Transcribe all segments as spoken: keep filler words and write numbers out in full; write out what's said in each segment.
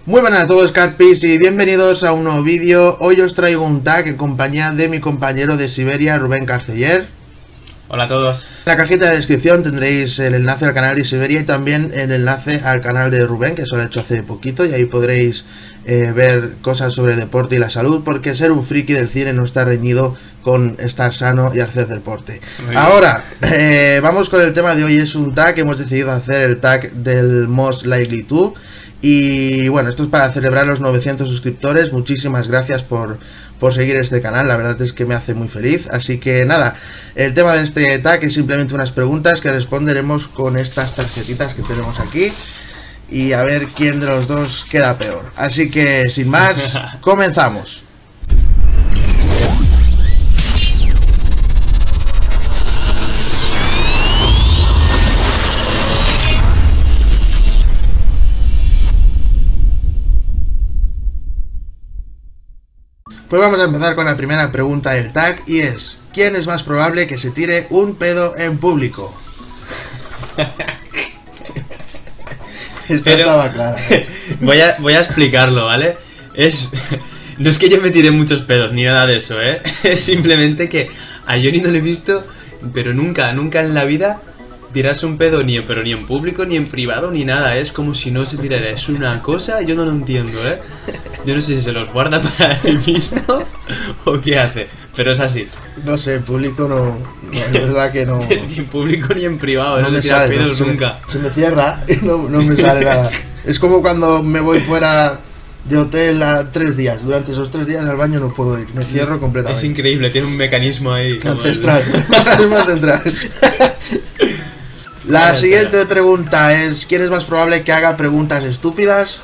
Muy buenas a todos, Catpis, y bienvenidos a un nuevo vídeo. Hoy os traigo un tag en compañía de mi compañero de Siberia, Rubén Carceller. Hola a todos. En la cajita de descripción tendréis el enlace al canal de Siberia y también el enlace al canal de Rubén, que eso lo he hecho hace poquito, y ahí podréis eh, ver cosas sobre deporte y la salud, porque ser un friki del cine no está reñido con estar sano y hacer deporte. Ahora, eh, vamos con el tema de hoy. Es un tag, hemos decidido hacer el tag del Most Likely To. Y bueno, esto es para celebrar los novecientos suscriptores. Muchísimas gracias por, por seguir este canal, la verdad es que me hace muy feliz. Así que nada, el tema de este tag es simplemente unas preguntas que responderemos con estas tarjetitas que tenemos aquí, y a ver quién de los dos queda peor. Así que sin más, comenzamos. Pues vamos a empezar con la primera pregunta del tag, y es: ¿quién es más probable que se tire un pedo en público? Esta Pero, estaba clara. Voy a, voy a explicarlo, ¿vale? Es, no es que yo me tire muchos pedos, ni nada de eso, ¿eh? Es simplemente que a Johnny no le he visto, pero nunca, nunca en la vida tirarse un pedo, ni, pero ni en público, ni en privado, ni nada. Es como si no se tirara. Es una cosa, yo no lo entiendo, ¿eh? Yo no sé si se los guarda para sí mismo o qué hace, pero es así. No sé, en público no, no es verdad que no. Ni en público ni en privado, no no se tira sale, pedos no, nunca. Se me, se me cierra y no, no me sale nada. Es como cuando me voy fuera de hotel a tres días. Durante esos tres días al baño no puedo ir, me cierro completamente. Es increíble, tiene un mecanismo ahí ancestral. El... más ancestral. La siguiente pregunta es: ¿quién es más probable que haga preguntas estúpidas?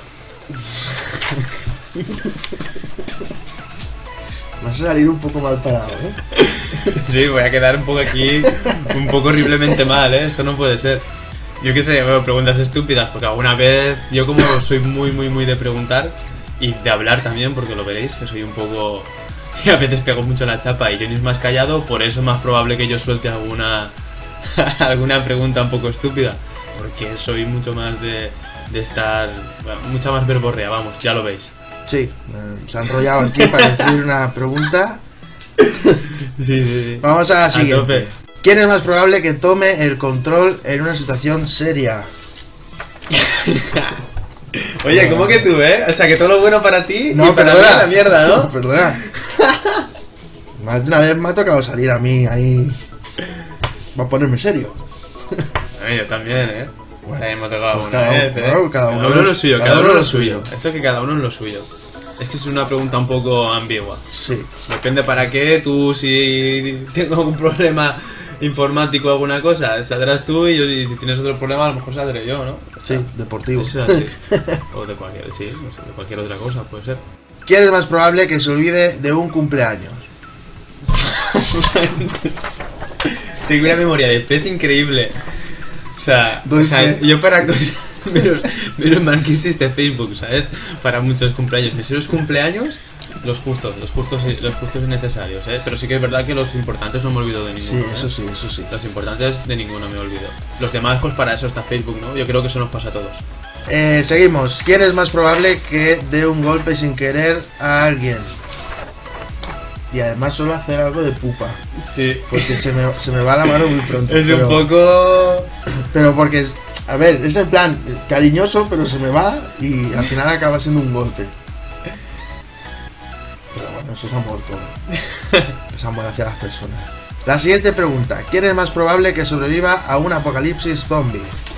Vas a salir un poco mal parado, ¿eh? Sí, voy a quedar un poco aquí, un poco horriblemente mal, ¿eh? Esto no puede ser. Yo qué sé, bueno, preguntas estúpidas, porque alguna vez, yo como soy muy, muy, muy de preguntar y de hablar también, porque lo veréis, que soy un poco... y a veces pego mucho la chapa y Johnny es más callado, por eso es más probable que yo suelte alguna, alguna pregunta un poco estúpida, porque soy mucho más de, de estar... bueno, mucha más verborrea, vamos, ya lo veis. Sí, eh, se ha enrollado aquí para decir una pregunta. Sí, sí, sí. Vamos a la siguiente. A tope. ¿Quién es más probable que tome el control en una situación seria? Oye, ¿cómo que tú, eh? O sea, que todo lo bueno para ti no, y para perdona, mí es la mierda, ¿no? no perdona. Más de una vez me ha tocado salir a mí ahí. Va a ponerme serio. A mí yo también, ¿eh? Bueno, o sea, hemos tocado pues una cada, vez, ¿eh? Cada, cada uno uno lo suyo, cada uno lo suyo. suyo. Esto es que cada uno es lo suyo. Es que es una pregunta un poco ambigua. Sí. Depende para qué. Tú, si tengo algún problema informático o alguna cosa, saldrás tú, y, yo, y si tienes otro problema, a lo mejor saldré yo, ¿no? Sí, deportivo. Eso es así. O de cualquier, sí, no sé, de cualquier otra cosa, puede ser. ¿Quién es más probable que se olvide de un cumpleaños? Tengo una memoria de pez increíble. O sea, o sea que... yo para cosas... Menos, menos mal que existe Facebook, ¿sabes? Para muchos cumpleaños. Me sé los cumpleaños, los justos, los justos y los justos y necesarios, ¿eh? Pero sí que es verdad que los importantes no me olvido de ninguno. Sí, eso ¿eh? sí, eso sí. Los importantes de ninguno me olvido. Los demás, pues para eso está Facebook, ¿no? Yo creo que eso nos pasa a todos. Eh, seguimos. ¿Quién es más probable que dé un golpe sin querer a alguien? Y además solo hacer algo de pupa. Sí. Porque se me, se me va la mano muy pronto. Es pero, un poco... Pero porque, a ver, es en plan cariñoso, pero se me va y al final acaba siendo un golpe. Pero bueno, eso es amor todo. Es amor hacia las personas. La siguiente pregunta: ¿quién es más probable que sobreviva a un apocalipsis zombie?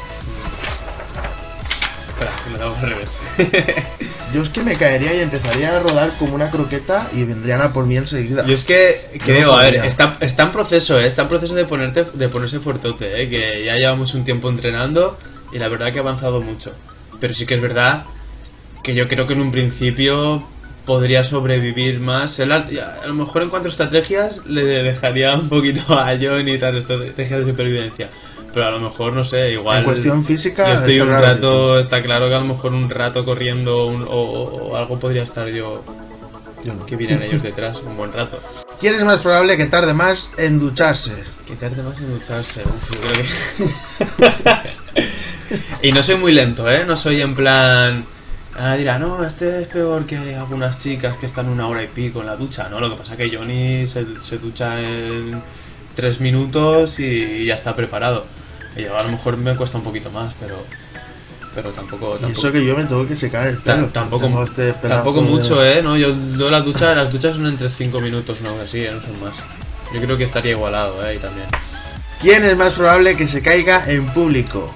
Espera, que me damos al revés. Yo es que me caería y empezaría a rodar como una croqueta y vendrían a por mí enseguida. Yo es que, creo, no a ver, está, está en proceso, ¿eh? Está en proceso de, ponerte, de ponerse fuertote, ¿eh? Que ya llevamos un tiempo entrenando y la verdad que ha avanzado mucho. Pero sí que es verdad que yo creo que en un principio podría sobrevivir más. Él, a, a lo mejor en cuanto a estrategias le dejaría un poquito a John y tal, estrategias de supervivencia. Pero a lo mejor, no sé, igual... En cuestión física... Yo estoy está un claro rato... que... Está claro que a lo mejor un rato corriendo un, o, o, o algo podría estar yo... yo no. Que vienen ellos detrás un buen rato. ¿Quién es más probable que tarde más en ducharse? Que tarde más en ducharse. Uf, yo creo que... Y no soy muy lento, ¿eh? No soy en plan... Ah, dirá, no, este es peor que algunas chicas que están una hora y pico en la ducha, ¿no? Lo que pasa es que Johnny se, se ducha en tres minutos y ya está preparado. Y yo a lo mejor me cuesta un poquito más, pero pero tampoco... tampoco y eso que yo me tengo que secar el pelo. Tampoco, este tampoco mucho, de... ¿eh? ¿No? Yo, yo la ducha, las duchas son entre cinco minutos, no así, ¿eh? No son más. Yo creo que estaría igualado, ¿eh? Y también. ¿Quién es más probable que se caiga en público?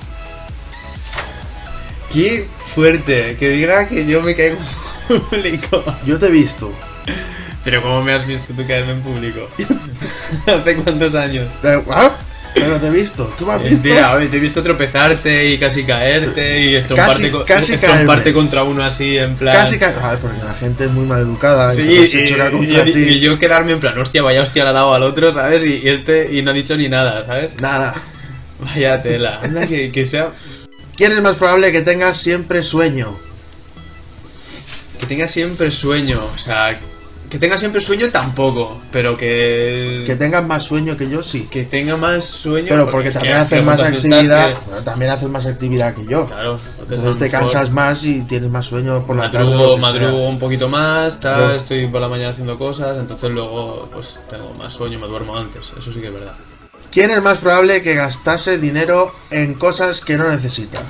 Qué fuerte, que diga que yo me caigo en público. Yo te he visto. Pero ¿cómo me has visto tú caerme en público? ¿Hace cuántos años? ¿Ah? Pero te he visto, tú me has visto. Tira, oye, te he visto tropezarte y casi caerte y estomparte, casi, casi estomparte contra uno así en plan. Casi caerte. Ay, porque la gente es muy mal educada. Sí, y, se choca contra y, ti. Y yo quedarme en plan, hostia, vaya hostia le ha dado al otro, ¿sabes? Y, y este y no ha dicho ni nada, ¿sabes? Nada. Vaya tela. Anda que, que sea. ¿Quién es más probable que tengas siempre sueño? Que tengas siempre sueño, o sea, que tenga siempre sueño tampoco, pero que... Que tengas más sueño que yo, sí. Que tenga más sueño... Pero porque, porque también haces más actividad, que... bueno, también haces más actividad que yo. Claro. Entonces te cansas más y tienes más sueño por la tarde. Madrugo, madrugo un poquito más, tal, no. Estoy por la mañana haciendo cosas, entonces luego pues tengo más sueño, me duermo antes, eso sí que es verdad. ¿Quién es más probable que gastase dinero en cosas que no necesita?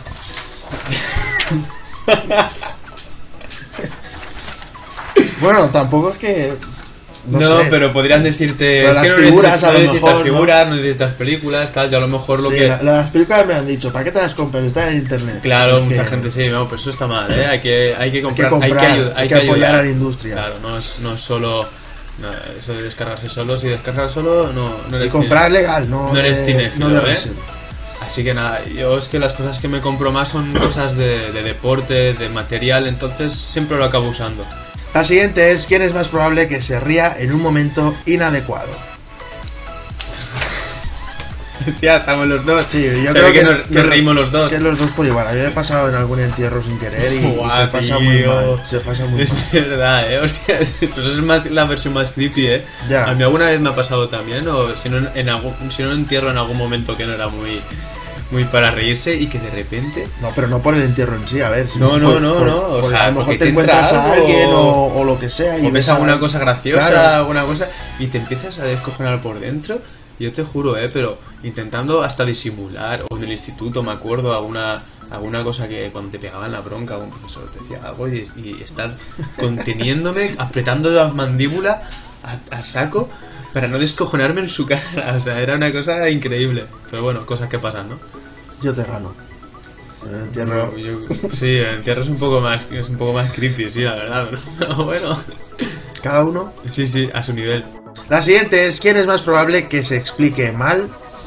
Bueno, tampoco es que... No, no pero podrían decirte... Pero las es que figuras, no a lo necesitas mejor, figuras, ¿no? no necesitas películas, tal, yo a lo mejor lo sí, que... La, las películas me han dicho, ¿para qué te las compras? Están en internet. Claro, es mucha que... gente sí, no, pero eso está mal, ¿eh? Hay que, hay que comprar, hay que, comprar, hay que, ayudar, hay hay que, que apoyar ayudar. a la industria. Claro, no es, no es solo... No, eso de descargarse solo, si descargas solo, no, no eres... Y comprar cine, legal, no, no eres de, cinéfilo, no de ¿eh? Así que nada, yo es que las cosas que me compro más son cosas de, de deporte, de material, entonces siempre lo acabo usando. La siguiente es, ¿quién es más probable que se ría en un momento inadecuado? Ya estamos los dos. Sí, yo se creo ve que, que nos, que nos reímos los dos. Que los dos por igual. A mí me he pasado en algún entierro sin querer y, Buah, y se pasa tío. muy mal. Se pasa muy es mal. Es verdad, eh. Hostia, pues es más la versión más creepy, eh. Ya. A mí alguna vez me ha pasado también, o si no en, en algún, si no en entierro en algún momento que no era muy, muy para reírse y que de repente. No, pero no por el entierro en sí, a ver. No, no, por, no, por, no. O por, sea, a lo mejor te, te encuentras a alguien o, o lo que sea y o ves alguna cosa graciosa, claro. alguna cosa y te empiezas a descojonar por dentro. Yo te juro, eh, pero intentando hasta disimular, o en el instituto me acuerdo alguna alguna cosa que cuando te pegaban la bronca un profesor te decía algo y, y estar conteniéndome, apretando las mandíbulas a, a saco para no descojonarme en su cara, o sea, era una cosa increíble, pero bueno, cosas que pasan, ¿no? Yo te gano. En el entierro... No, yo, sí, el entierro es un poco más es un poco más creepy, sí, la verdad, pero bueno. ¿Cada uno? Sí, sí, a su nivel. La siguiente es, ¿quién es más probable que se explique mal?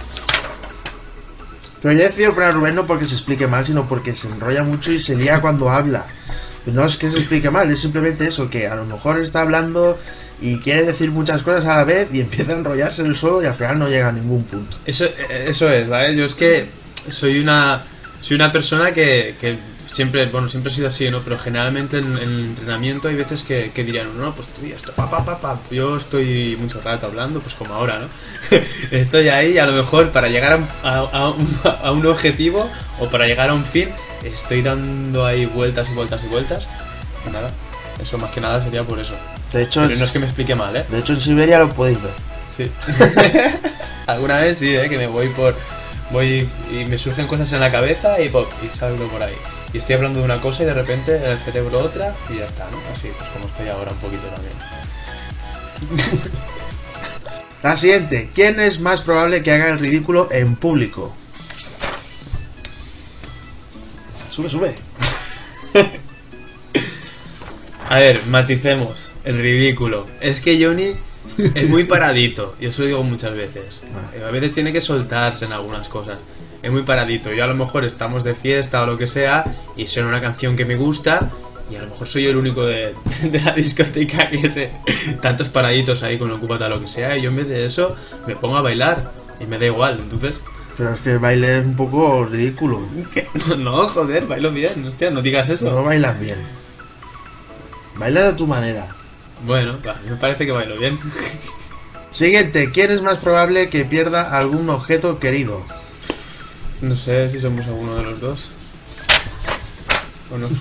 Pero yo he decidido poner a Rubén no porque se explique mal, sino porque se enrolla mucho y se lía cuando habla. No es que se explique mal, es simplemente eso, que a lo mejor está hablando y quiere decir muchas cosas a la vez y empieza a enrollarse en el suelo y al final no llega a ningún punto. Eso, eso es, ¿vale? Yo es que soy una soy una persona que, que siempre, bueno, siempre he sido así, ¿no? Pero generalmente en, en el entrenamiento hay veces que, que dirían, no, pues tú esto, pa, pa, pa, pa. Yo estoy mucho rato hablando, pues como ahora, ¿no? Estoy ahí y a lo mejor para llegar a, a, a, un, a un objetivo o para llegar a un fin, estoy dando ahí vueltas y vueltas y vueltas. Y nada, eso más que nada sería por eso. De hecho, pero no es que me explique mal, ¿eh? De hecho en Siberia lo podéis ver. Sí. Alguna vez sí, ¿eh? Que me voy por... Voy y me surgen cosas en la cabeza y, pop, y salgo por ahí. Y estoy hablando de una cosa y de repente en el cerebro otra y ya está, ¿no? Así, pues como estoy ahora un poquito también. La siguiente, ¿quién es más probable que haga el ridículo en público? Sube, sube. A ver, maticemos el ridículo. Es que Johnny es muy paradito, yo eso lo digo muchas veces. A veces tiene que soltarse en algunas cosas. Es muy paradito. Yo a lo mejor estamos de fiesta o lo que sea y suena una canción que me gusta y a lo mejor soy yo el único de, de la discoteca que sé tantos paraditos ahí con el cúpata o lo que sea y yo en vez de eso me pongo a bailar y me da igual, entonces... Pero es que el baile es un poco ridículo. ¿Qué? No, joder, bailo bien, hostia, no digas eso. No bailas bien. Bailas a tu manera. Bueno, va, me parece que bailo bien. Siguiente, ¿quién es más probable que pierda algún objeto querido? No sé si somos alguno de los dos. ¿O no?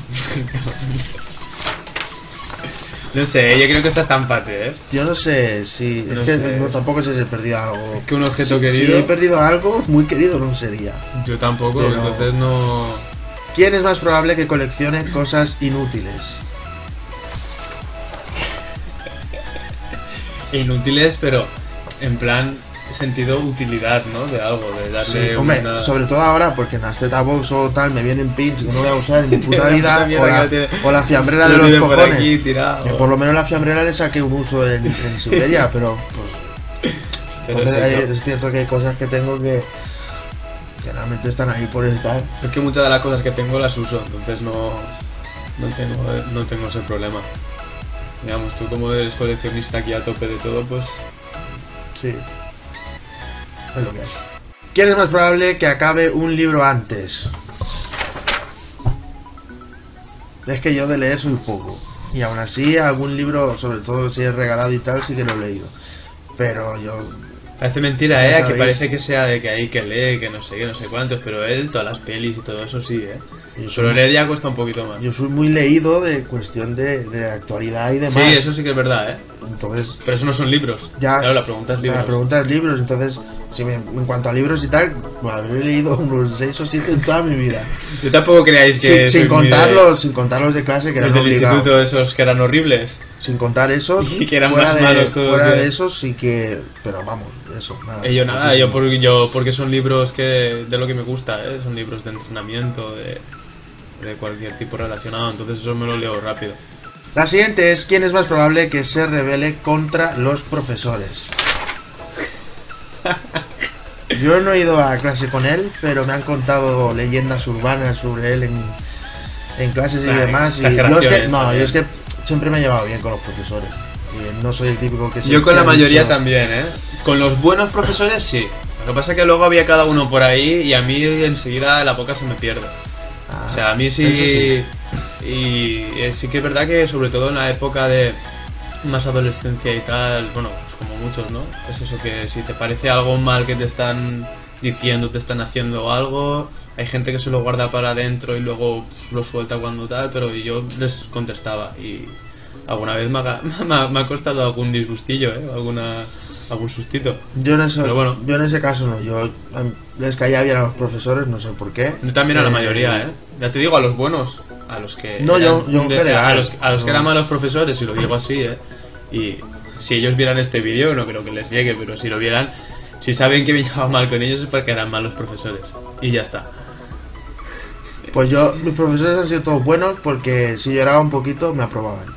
No sé, yo creo que esta está empate, ¿eh? Yo no sé si... No es que sé. no, tampoco sé si he perdido algo. Es que un objeto si, querido... Si he perdido algo, muy querido no sería. Yo tampoco, Pero- entonces no... ¿Quién es más probable que coleccione cosas inútiles? Inútiles, pero en plan sentido utilidad, ¿no? De algo, de darle Sí, hombre, una... sobre todo ahora, porque en las Z-Box o tal me vienen pins que no voy a usar en mi puta Una vida, puta mierda o que la, no tiene- o la fiambrera Lo de los tiene por cojones. aquí tirado. Que por lo menos la fiambrera le saqué un uso en, en Siberia, pero pues, Pero entonces es hay- eso. es cierto que hay cosas que tengo que, que realmente están ahí por estar. Es que muchas de las cosas que tengo las uso, entonces no, no, tengo, no tengo ese problema. Digamos, tú como eres coleccionista aquí a tope de todo, pues... Sí, es lo que es. ¿Quién es más probable que acabe un libro antes? Es que yo de leer soy poco. Y aún así, algún libro, sobre todo si es regalado y tal, sí que lo he leído. Pero yo... Parece mentira, Ya ¿eh? Que sabéis. parece que sea de que hay que leer, que no sé qué, no sé cuántos, pero él, todas las pelis y todo eso sí, ¿eh? Yo soy, Pero leer ya cuesta un poquito más. yo soy muy leído de cuestión de, de actualidad y demás. Sí, eso sí que es verdad, ¿eh? Entonces, Pero eso no son libros. Ya. Claro, la pregunta es libros. la pregunta es libros. Entonces, si me- en cuanto a libros y tal, pues, habré leído unos seis o siete en toda mi vida. Yo tampoco creáis que... Sin, soy sin muy contarlos, sin contar los de clase que de, eran los del obligados. instituto esos que eran horribles. Sin contar esos, Y que eran fuera, más de, malos todos, fuera que- de esos sí que... Pero vamos, eso, nada. Eh, yo nada, poquísimo. yo, por, yo porque son libros que de lo que me gusta, ¿eh? Son libros de entrenamiento, de, de cualquier tipo relacionado, entonces eso me lo leo rápido. La siguiente es, ¿quién es más probable que se rebele contra los profesores? Yo no he ido a clase con él, pero me han contado leyendas urbanas sobre él en, en clases y Ay, demás. Y yo es que, exageraciones no, también. yo es que siempre me he llevado bien con los profesores. Y no soy el típico que se Yo con que la ha mayoría dicho, también, ¿eh? Con los buenos profesores sí. Lo que pasa es que luego había cada uno por ahí y a mí enseguida la boca se me pierde. "Ah, O sea, a mí eso sí... Y eh, sí que es verdad que sobre todo en la época de más adolescencia y tal, bueno, pues como muchos, ¿no? Es eso que si te parece algo mal que te están diciendo, te están haciendo algo, hay gente que se lo guarda para adentro y luego pf, lo suelta cuando tal, pero yo les contestaba y alguna vez me ha, me ha- me ha costado algún disgustillo, ¿eh? Alguna, algún sustito. Yo en, eso, Pero bueno. yo en ese caso no, yo am, les caía bien a los profesores, no sé por qué. Yo también a la Eh, mayoría, ¿eh? Ya te digo, a los buenos, a los que... No, yo- eran yo en de- general, A los, a los que no. eran malos profesores, y lo digo así, ¿eh? Y si ellos vieran este vídeo, no creo que les llegue, pero si lo vieran, si saben que me llevaba mal con ellos es porque eran malos profesores. Y ya está. Pues yo, mis profesores han sido todos buenos porque si lloraba un poquito me aprobaban.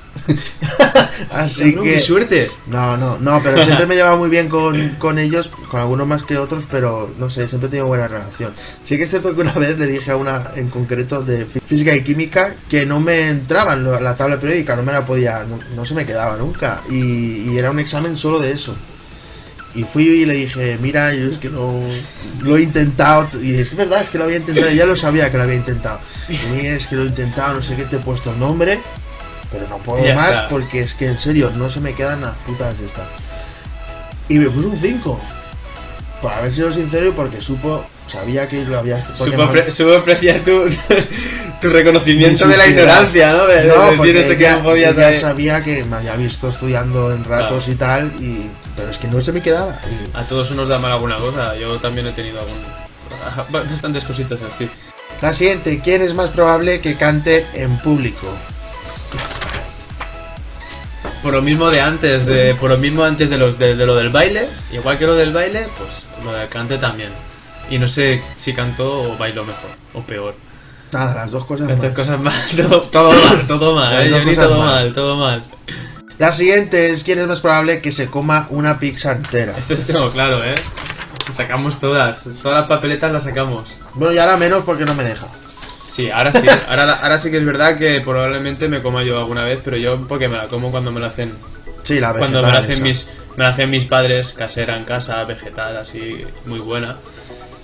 Así No, que... ¡qué suerte! No, no, no, pero siempre me llevaba muy bien con, con ellos, con algunos más que otros, pero no sé, siempre he tenido buena relación. Sí que es cierto que una vez le dije a una en concreto de fí- física y química que no me entraba en lo- la tabla periódica, no me la podía, no, no se me quedaba nunca, y, y era un examen solo de eso. Y fui y le dije, mira, yo es que no lo he intentado, y es que es verdad, es que lo había intentado, ya lo sabía que lo había intentado. Y mira, es que lo he intentado, no sé qué, te he puesto el nombre, pero no puedo Ya más está. porque es que en serio no se me quedan las putas de estas. Y me puso un cinco. Por haber sido sincero y porque supo, sabía que lo había... porque Supo, me- apre- supo apreciar tu, tu reconocimiento Mi de la sinceridad. ignorancia, ¿no? De, de No, decir porque eso que ya, no podías ya saber. sabía que me había visto estudiando en ratos Ah. y tal, y pero es que no se me quedaba. Y- A todos nos da mal alguna cosa, yo también he tenido algún... bastantes cositas así. La siguiente, ¿quién es más probable que cante en público? Por lo mismo de antes, de, por lo mismo antes de, los, de, de lo del baile, igual que lo del baile, pues lo del cante también. Y no sé si canto o bailo mejor, o peor. Nada, las dos cosas Las mal. dos cosas mal, todo, todo mal, todo mal, Las eh, dos Johnny, cosas todo mal. mal, todo mal. La siguiente es, ¿quién es más probable que se coma una pizza entera? Esto lo tengo claro, eh. Sacamos todas, todas las papeletas las sacamos. Bueno, y ahora menos porque no me deja. Sí, ahora sí, ahora, ahora sí que es verdad que probablemente me coma yo alguna vez, pero yo porque me la como cuando me la hacen, Sí, la cuando me la vegetal hacen esa. mis, me la hacen mis padres casera en casa, vegetal, así, muy buena.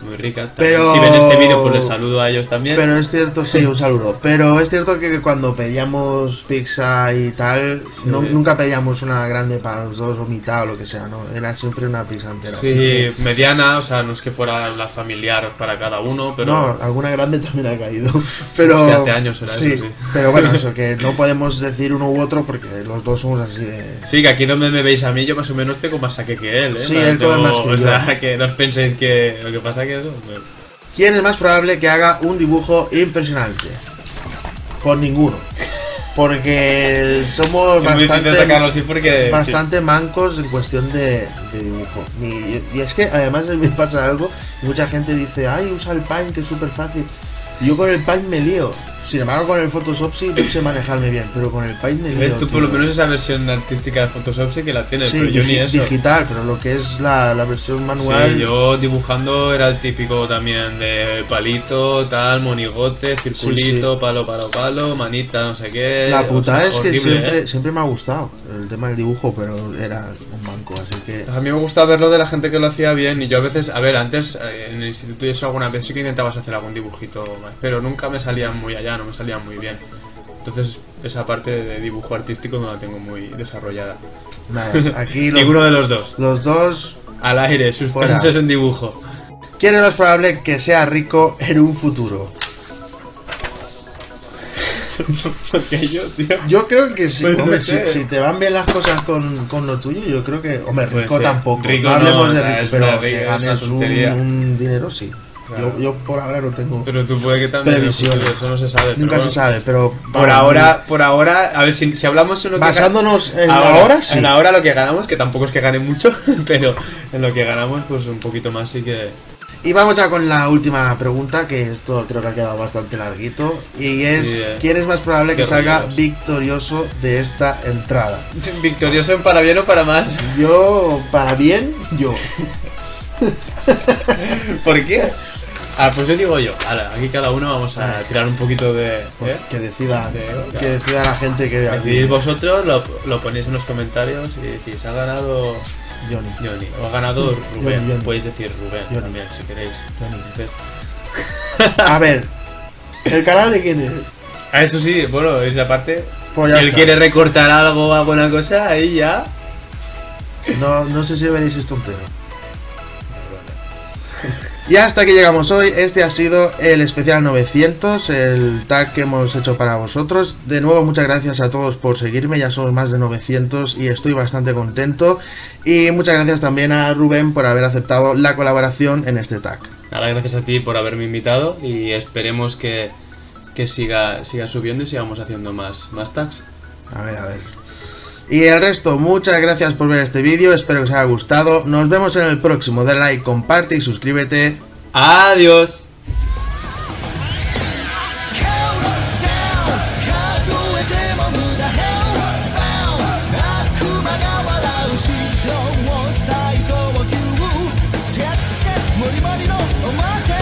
muy rica. Pero... Si ven este vídeo, pues les saludo a ellos también. Pero es cierto, sí, un saludo. Pero es cierto que cuando pedíamos pizza y tal, sí. no, nunca pedíamos una grande para los dos o mitad o lo que sea, ¿no? Era siempre una pizza entera. Sí, que... mediana, o sea, no es que fuera la familiar para cada uno, pero... No, alguna grande también ha caído. Pero... Hostia, hace años era sí, eso, sí. Pero bueno, eso, que no podemos decir uno u otro porque los dos somos así de... Sí, que aquí donde me veis a mí, yo más o menos tengo más saque que él, ¿eh? Sí, él come más que O yo. sea, que no os penséis que lo que pasa que eso... Pero... ¿Quién es más probable que haga un dibujo impresionante? Por ninguno. Porque somos bastante, así porque, bastante sí. mancos en cuestión de, de dibujo. Y, y es que además me pasa algo, y mucha gente dice, ay, usa el Paint que es súper fácil. Y yo con el Paint me lío. Sin embargo, con el Photoshop sí no sé manejarme bien, pero con el Paint me lío. ¿Ves? Tú por lo menos esa versión artística de Photoshop sí que la tienes, sí, pero yo ni eso. Digital, pero lo que es la, la versión manual... Sí, yo dibujando era el típico también de palito, tal, monigote, circulito, sí, sí. palo, palo, palo, manita, no sé qué... La putada o sea, es horrible, que siempre, ¿eh? siempre me ha gustado el tema del dibujo, pero era un manco, así que... A mí me gusta verlo de la gente que lo hacía bien y yo a veces, a ver, antes en el instituto y eso alguna vez sí que intentabas hacer algún dibujito más, pero nunca me salían muy allá, no me salían muy bien. Entonces esa parte de dibujo artístico no la tengo muy desarrollada. Nada, aquí los, ninguno de los dos. Los dos al aire, suspensos en dibujo. ¿Quién es más probable que sea rico en un futuro? Porque yo, tío. Yo creo que sí, pues hombre, no si, si te van bien las cosas con, con lo tuyo, yo creo que, hombre, rico pues tampoco. Rico no hablemos no, de rico, pero rico, que ganes un, un dinero, sí. Claro. Yo, yo por ahora no tengo pero tú puede que también previsiones. Eso no se sabe. Nunca bueno, se sabe, pero por vamos, ahora, por ahora, a ver si, si hablamos en lo que basándonos en ahora, ahora sí. En ahora lo que ganamos, que tampoco es que gane mucho, pero en lo que ganamos, pues un poquito más sí que. Y vamos ya con la última pregunta, que esto creo que ha quedado bastante larguito, y es sí, eh. ¿quién es más probable que salga rollos. victorioso de esta entrada? ¿Victorioso en para bien o para mal? Yo, para bien, yo. ¿Por qué? Ah, pues yo digo yo. Ahora, aquí cada uno vamos a tirar un poquito de... ¿eh? Que decida, de, que decida la gente que... Decidís vosotros, lo, lo ponéis en los comentarios y decís, ha ganado... Johnny. Johnny. O ha ganado Rubén. Johnny, Johnny. Podéis decir Rubén Johnny. también, si queréis. A ver, ¿el canal de quién es? Ah, eso sí, bueno, esa parte... Pues si él quiere recortar algo o alguna cosa, ahí ya... No, no sé si veréis esto entero. Y hasta aquí llegamos hoy. Este ha sido el especial novecientos, el tag que hemos hecho para vosotros. De nuevo, muchas gracias a todos por seguirme. Ya somos más de novecientos y estoy bastante contento. Y muchas gracias también a Rubén por haber aceptado la colaboración en este tag. Nada, gracias a ti por haberme invitado y esperemos que, que siga, siga subiendo y sigamos haciendo más, más tags. A ver, a ver. Y el resto, muchas gracias por ver este vídeo, espero que os haya gustado. Nos vemos en el próximo, dale like, comparte y suscríbete. Adiós. Money, money, no,